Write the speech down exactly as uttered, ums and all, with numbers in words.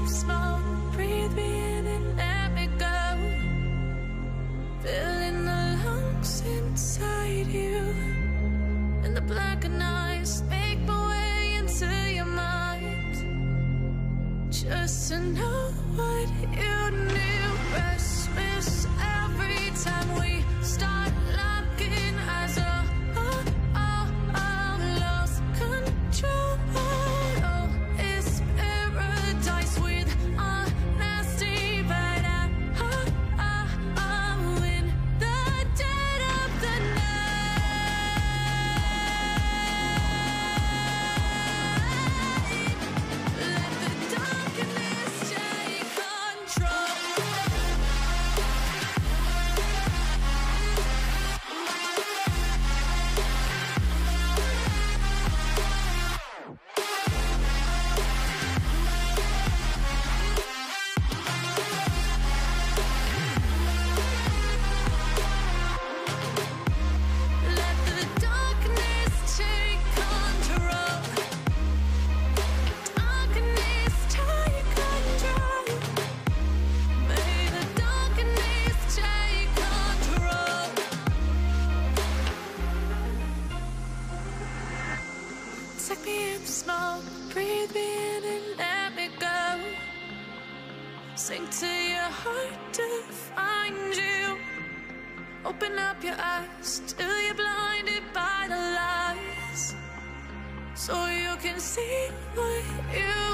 smoke, breathe me in and let me go. Filling the lungs inside you, and the blackened eyes make my way into your mind. Just to know what you knew. Restless every time we start locking eyes. Oh, oh, oh, oh, lost control. Oh, it's paradise with honesty, but I, oh, oh, oh, in the dead of the night. Let the darkness take control. Let the darkness take control. Darkness take control. May the darkness take control. Take me in the smoke, breathe me in and let me go. Sink to your heart to find you. Open up your eyes till you're blinded by the lies, so you can see what you